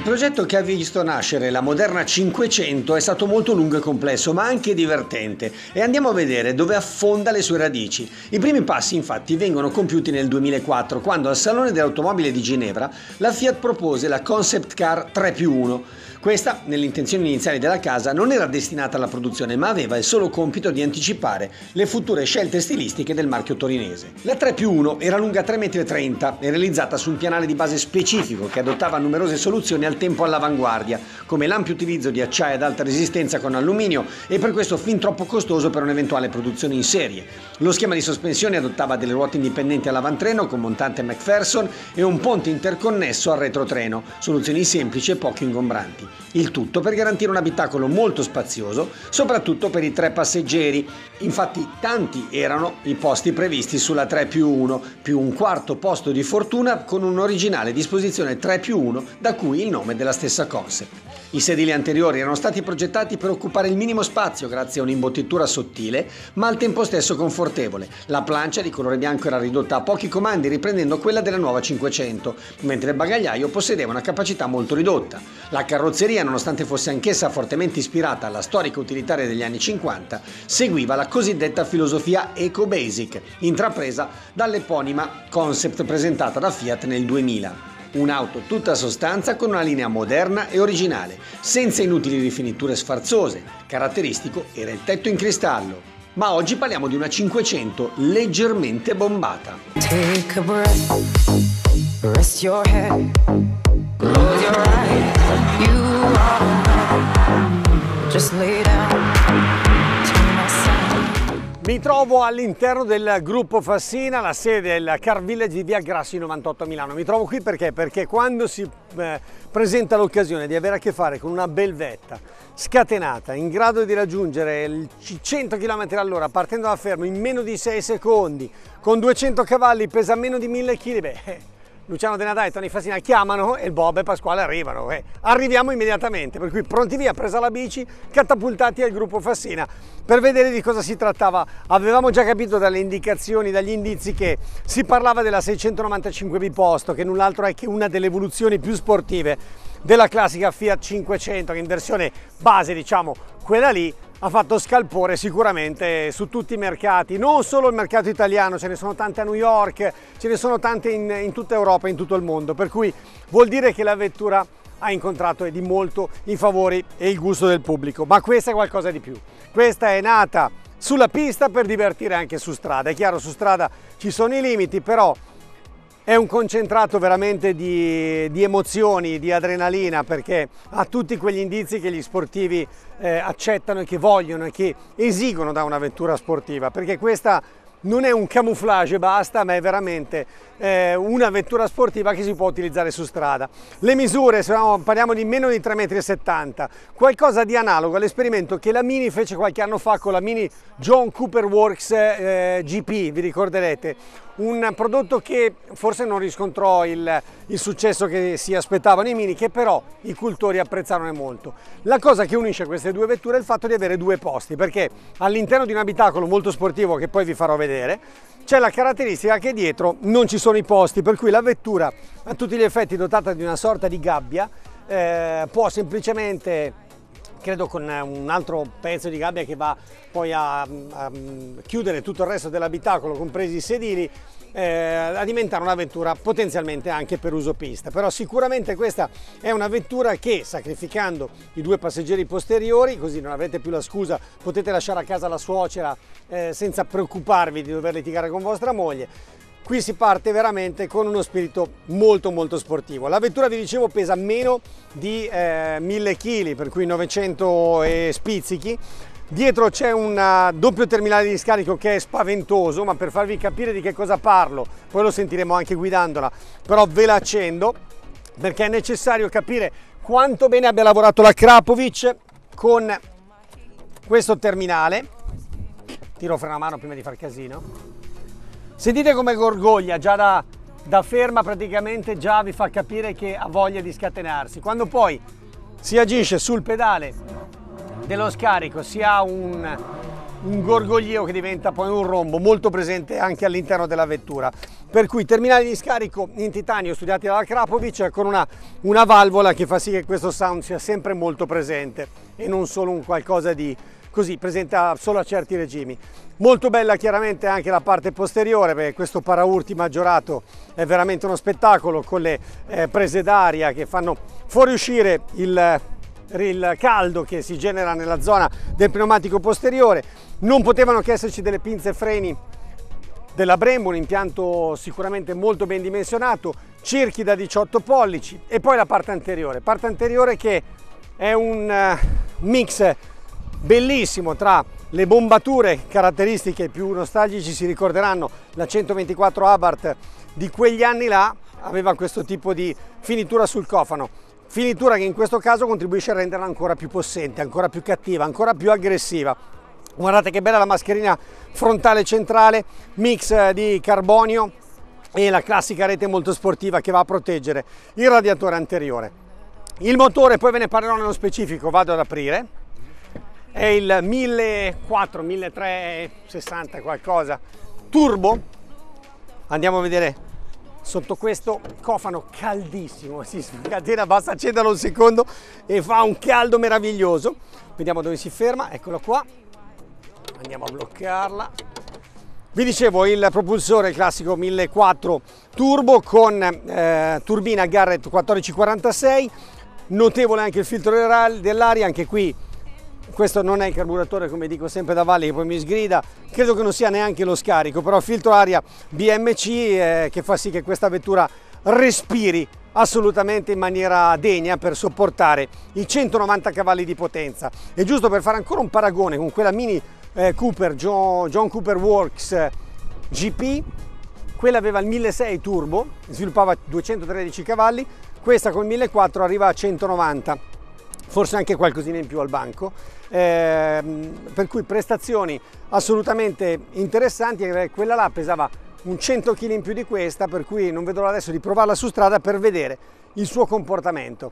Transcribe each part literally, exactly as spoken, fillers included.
progetto che ha visto nascere la moderna cinquecento è stato molto lungo e complesso, ma anche divertente, e andiamo a vedere dove affonda le sue radici. I primi passi infatti vengono compiuti nel duemilaquattro, quando al Salone dell'Automobile di Ginevra la Fiat propose la Concept Car tre più uno. Questa, nelle intenzioni iniziali della casa, non era destinata alla produzione, ma aveva il solo compito di anticipare le future scelte stilistiche del marchio torinese. La tre più uno era lunga tre virgola trenta metri e realizzata su un pianale di base specifico che adottava numerose soluzioni al tempo all'avanguardia, come l'ampio utilizzo di acciaio ad alta resistenza con alluminio e per questo fin troppo costoso per un'eventuale produzione in serie. Lo schema di sospensione adottava delle ruote indipendenti all'avantreno con montante McPherson e un ponte interconnesso al retrotreno, soluzioni semplici e poco ingombranti. Il tutto per garantire un abitacolo molto spazioso, soprattutto per i tre passeggeri. Infatti tanti erano i posti previsti sulla tre più uno, più un quarto posto di fortuna con un'originale disposizione tre più uno, da cui il nome della stessa concept. I sedili anteriori erano stati progettati per occupare il minimo spazio grazie a un'imbottitura sottile, ma al tempo stesso confortevole. La plancia di colore bianco era ridotta a pochi comandi, riprendendo quella della nuova cinquecento, mentre il bagagliaio possedeva una capacità molto ridotta. La carrozzeria, nonostante fosse anch'essa fortemente ispirata alla storica utilitaria degli anni cinquanta, seguiva la cosiddetta filosofia eco-basic, intrapresa dall'eponima concept presentata da Fiat nel duemila. Un'auto tutta sostanza con una linea moderna e originale, senza inutili rifiniture sfarzose. Caratteristico era il tetto in cristallo. Ma oggi parliamo di una cinquecento leggermente bombata. Take a breath, rest your head, close your eyes, you are, just lay down. Mi trovo all'interno del gruppo Fassina, la sede del Car Village di via Grassi novantotto a Milano. Mi trovo qui perché? Perché quando si eh, presenta l'occasione di avere a che fare con una belvetta scatenata, in grado di raggiungere i cento chilometri all'ora partendo da fermo in meno di sei secondi, con duecento cavalli, pesa meno di mille chili, beh... Luciano Denadà e Tony Fassina chiamano e il Bob e Pasquale arrivano. Eh. Arriviamo immediatamente, per cui pronti via, presa la bici, catapultati al gruppo Fassina per vedere di cosa si trattava. Avevamo già capito dalle indicazioni, dagli indizi che si parlava della seicentonovantacinque biposto, che null'altro è che una delle evoluzioni più sportive della classica Fiat cinquecento, che in versione base, diciamo, quella lì, ha fatto scalpore sicuramente su tutti i mercati, non solo il mercato italiano, ce ne sono tante a New York, ce ne sono tante in, in tutta Europa, in tutto il mondo, per cui vuol dire che la vettura ha incontrato di molto i favori e il gusto del pubblico, ma questa è qualcosa di più. Questa è nata sulla pista per divertire anche su strada. È chiaro, su strada ci sono i limiti, però è un concentrato veramente di, di emozioni, di adrenalina, perché ha tutti quegli indizi che gli sportivi eh, accettano e che vogliono e che esigono da una vettura sportiva, perché questa non è un camouflage e basta, ma è veramente eh, una vettura sportiva che si può utilizzare su strada. Le misure, se no, parliamo di meno di tre virgola settanta metri, qualcosa di analogo all'esperimento che la Mini fece qualche anno fa con la Mini John Cooper Works eh, G P, vi ricorderete, un prodotto che forse non riscontrò il, il successo che si aspettavano i Mini, che però i cultori apprezzarono molto. La cosa che unisce queste due vetture è il fatto di avere due posti, perché all'interno di un abitacolo molto sportivo, che poi vi farò vedere, c'è la caratteristica che dietro non ci sono i posti, per cui la vettura, a tutti gli effetti dotata di una sorta di gabbia, eh, può semplicemente, credo con un altro pezzo di gabbia che va poi a, a chiudere tutto il resto dell'abitacolo, compresi i sedili, eh, a diventare una vettura potenzialmente anche per uso pista. Però sicuramente questa è una vettura che, sacrificando i due passeggeri posteriori, così non avrete più la scusa, potete lasciare a casa la suocera eh, senza preoccuparvi di dover litigare con vostra moglie. Qui si parte veramente con uno spirito molto molto sportivo. La vettura, vi dicevo, pesa meno di eh, mille chili, per cui novecento e spizzichi. Dietro c'è un doppio terminale di scarico che è spaventoso, ma per farvi capire di che cosa parlo, poi lo sentiremo anche guidandola, però ve la accendo perché è necessario capire quanto bene abbia lavorato la Krapovic con questo terminale. Tiro freno a mano prima di far casino. Sentite come gorgoglia, già da, da ferma praticamente già vi fa capire che ha voglia di scatenarsi. Quando poi si agisce sul pedale dello scarico si ha un, un gorgoglio che diventa poi un rombo molto presente anche all'interno della vettura, per cui terminali di scarico in titanio studiati dalla Krapovic con una, una valvola che fa sì che questo sound sia sempre molto presente e non solo un qualcosa di così presente solo a certi regimi. Molto bella chiaramente anche la parte posteriore, perché questo paraurti maggiorato è veramente uno spettacolo, con le eh, prese d'aria che fanno fuoriuscire il, il caldo che si genera nella zona del pneumatico posteriore. Non potevano che esserci delle pinze freni della Brembo, un impianto sicuramente molto ben dimensionato, cerchi da diciotto pollici, e poi la parte anteriore, parte anteriore che è un uh, mix bellissimo tra le bombature caratteristiche. Più nostalgici si ricorderanno la centoventiquattro Abarth di quegli anni là, aveva questo tipo di finitura sul cofano, finitura che in questo caso contribuisce a renderla ancora più possente, ancora più cattiva, ancora più aggressiva. Guardate che bella la mascherina frontale centrale, mix di carbonio e la classica rete molto sportiva che va a proteggere il radiatore anteriore. Il motore, poi ve ne parlerò nello specifico, vado ad aprire. È il millequattrocento milletrecentosessanta qualcosa turbo. Andiamo a vedere sotto questo cofano caldissimo, si scatena, basta accenderlo un secondo e fa un caldo meraviglioso. Vediamo dove si ferma, eccolo qua, andiamo a bloccarla. Vi dicevo, il propulsore classico millequattrocento turbo con eh, turbina Garrett quattordici quarantasei, notevole anche il filtro dell'aria, anche qui. Questo non è il carburatore, come dico sempre da Valli, che poi mi sgrida, credo che non sia neanche lo scarico, però filtro aria B M C eh, che fa sì che questa vettura respiri assolutamente in maniera degna per sopportare i centonovanta cavalli di potenza. E giusto per fare ancora un paragone con quella Mini eh, Cooper, John, John Cooper Works G P, quella aveva il milleseicento turbo, sviluppava duecentotredici cavalli, questa con il millequattrocento arriva a centonovanta, forse anche qualcosina in più al banco, eh, per cui prestazioni assolutamente interessanti. Quella là pesava un cento chili in più di questa, per cui non vedo adesso di provarla su strada per vedere il suo comportamento.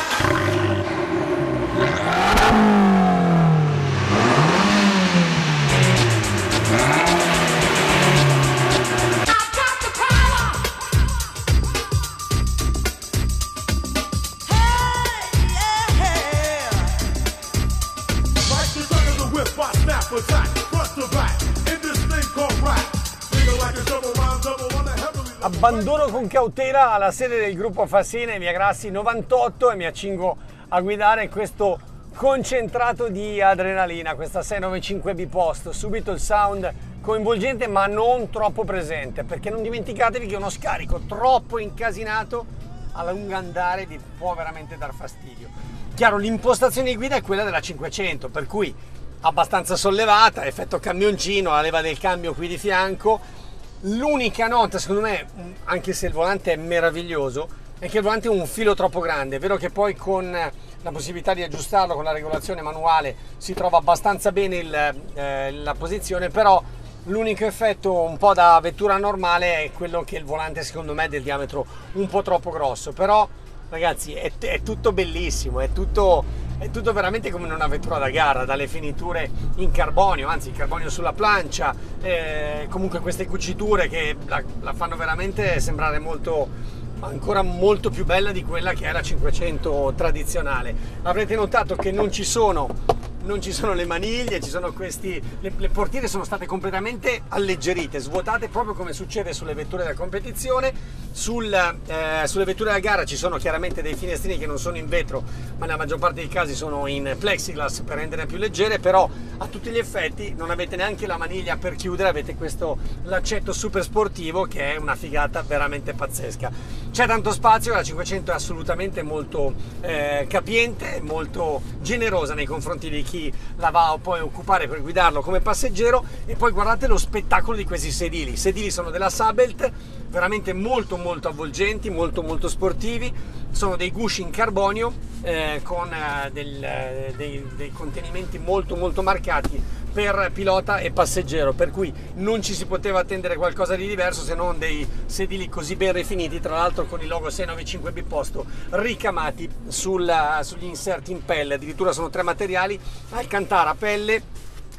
Abbandono con cautela alla sede del gruppo Fassina in via Grassi novantotto e mi accingo a guidare questo concentrato di adrenalina, questa sei novantacinque bipost. Subito il sound coinvolgente ma non troppo presente, perché non dimenticatevi che uno scarico troppo incasinato alla lunga andare vi può veramente dar fastidio. Chiaro, l'impostazione di guida è quella della cinquecento, per cui abbastanza sollevata, effetto camioncino, la leva del cambio qui di fianco. L'unica nota, secondo me, anche se il volante è meraviglioso, è che il volante è un filo troppo grande. È vero che poi con la possibilità di aggiustarlo con la regolazione manuale si trova abbastanza bene il, eh, la posizione, però l'unico effetto un po' da vettura normale è quello che il volante secondo me è del diametro un po' troppo grosso. Però ragazzi è, è tutto bellissimo, è tutto... È tutto veramente come in una vettura da gara, dalle finiture in carbonio, anzi il carbonio sulla plancia, eh, comunque queste cuciture che la, la fanno veramente sembrare molto, ancora molto più bella di quella che è la cinquecento tradizionale. Avrete notato che non ci sono, non ci sono le maniglie, ci sono questi, le, le portiere sono state completamente alleggerite, svuotate, proprio come succede sulle vetture da competizione. Sul, eh, sulle vetture da gara ci sono chiaramente dei finestrini che non sono in vetro, ma nella maggior parte dei casi sono in plexiglass per rendere più leggere, però a tutti gli effetti non avete neanche la maniglia per chiudere, avete questo laccetto super sportivo che è una figata veramente pazzesca. C'è tanto spazio, la cinquecento è assolutamente molto eh, capiente, molto generosa nei confronti di chi la va a poi occupare per guidarlo come passeggero. E poi guardate lo spettacolo di questi sedili, i sedili sono della Sabelt, veramente molto molto avvolgenti, molto molto sportivi, sono dei gusci in carbonio eh, con eh, del, eh, dei, dei contenimenti molto molto marcati per pilota e passeggero, per cui non ci si poteva attendere qualcosa di diverso se non dei sedili così ben rifiniti, tra l'altro con il logo sei novantacinque biposto ricamati sulla, sugli inserti in pelle. Addirittura sono tre materiali: Alcantara, pelle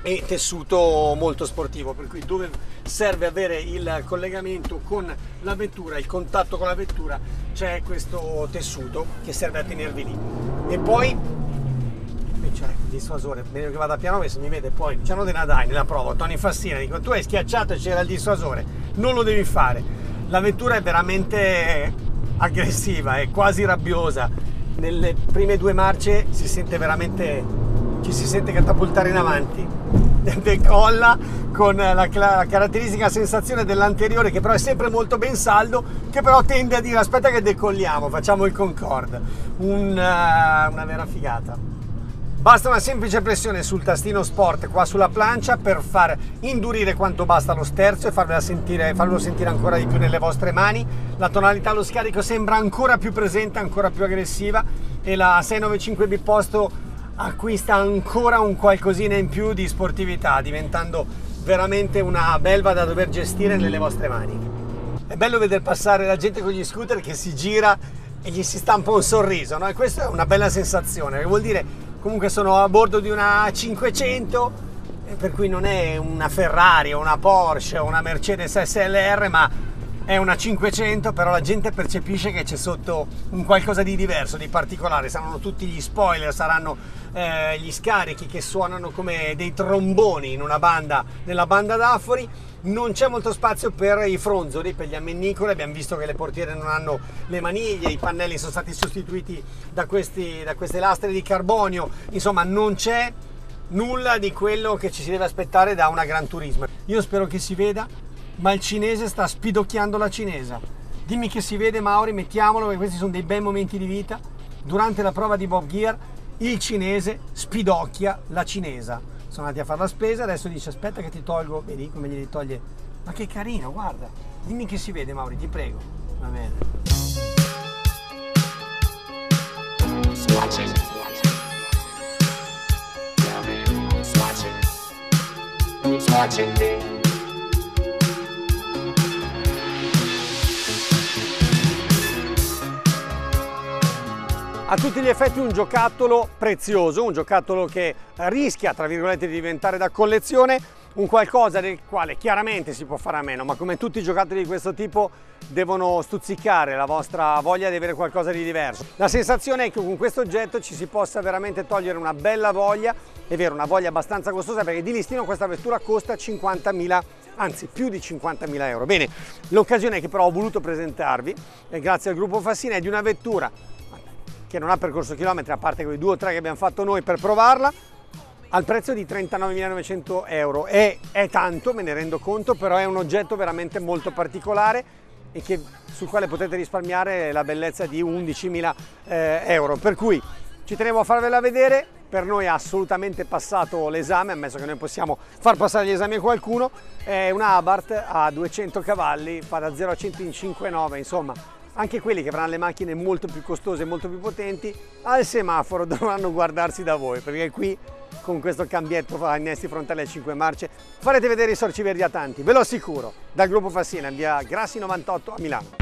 e tessuto molto sportivo, per cui dove serve avere il collegamento con la vettura, il contatto con la vettura, c'è questo tessuto che serve a tenervi lì. E poi c'è il dissuasore, meglio che vada piano, se mi vede poi c'hanno dei nadai nella prova, Tony Fassina, dico tu hai schiacciato e c'era il dissuasore, non lo devi fare. La vettura è veramente aggressiva, è quasi rabbiosa, nelle prime due marce si sente veramente, ci si sente catapultare in avanti, decolla con la, la caratteristica sensazione dell'anteriore che però è sempre molto ben saldo, che però tende a dire aspetta che decolliamo, facciamo il Concorde, una, una vera figata. Basta una semplice pressione sul tastino Sport qua sulla plancia per far indurire quanto basta lo sterzo e farvela sentire, farlo sentire ancora di più nelle vostre mani. La tonalità allo scarico sembra ancora più presente, ancora più aggressiva, e la sei novantacinque Biposto acquista ancora un qualcosina in più di sportività, diventando veramente una belva da dover gestire nelle vostre mani. È bello vedere passare la gente con gli scooter che si gira e gli si stampa un sorriso, no? E questa è una bella sensazione, che vuol dire comunque sono a bordo di una cinquecento, per cui non è una Ferrari o una Porsche o una Mercedes S L R, ma è una cinquecento, però la gente percepisce che c'è sotto un qualcosa di diverso, di particolare. Saranno tutti gli spoiler, saranno eh, gli scarichi che suonano come dei tromboni in una banda, nella banda d'Afori. Non c'è molto spazio per i fronzoli, per gli ammennicoli. Abbiamo visto che le portiere non hanno le maniglie, i pannelli sono stati sostituiti da, questi, da queste lastre di carbonio. Insomma, non c'è nulla di quello che ci si deve aspettare da una Gran Turismo. Io spero che si veda, ma il cinese sta spidocchiando la cinese. Dimmi che si vede, Mauri, mettiamolo, che questi sono dei bei momenti di vita. Durante la prova di Bob Gear il cinese spidocchia la cinese. Sono andati a fare la spesa, adesso dice aspetta che ti tolgo, vedi come gli toglie, ma che carino, guarda, dimmi che si vede, Mauri, ti prego. Va bene. Swatching. Swatching. Swatching. A tutti gli effetti un giocattolo prezioso, un giocattolo che rischia, tra virgolette, di diventare da collezione, un qualcosa del quale chiaramente si può fare a meno, ma come tutti i giocattoli di questo tipo devono stuzzicare la vostra voglia di avere qualcosa di diverso. La sensazione è che con questo oggetto ci si possa veramente togliere una bella voglia, è vero, una voglia abbastanza costosa, perché di listino questa vettura costa cinquantamila, anzi più di cinquantamila euro. Bene, l'occasione che però ho voluto presentarvi, eh, grazie al gruppo Fassina, è di una vettura che non ha percorso chilometri, a parte quei due o tre che abbiamo fatto noi per provarla, al prezzo di trentanovemilanovecento euro. È, è tanto, me ne rendo conto, però è un oggetto veramente molto particolare e che, sul quale potete risparmiare la bellezza di undicimila eh, euro. Per cui ci tenevo a farvela vedere, per noi ha assolutamente passato l'esame, ammesso che noi possiamo far passare gli esami a qualcuno. È una Abarth a duecento cavalli, fa da zero a cento in cinque virgola nove, insomma. Anche quelli che avranno le macchine molto più costose e molto più potenti al semaforo dovranno guardarsi da voi, perché qui con questo cambietto a innesti frontali a cinque marce farete vedere i sorci verdi a tanti, ve lo assicuro. Dal gruppo Fassina, via Grassi novantotto a Milano.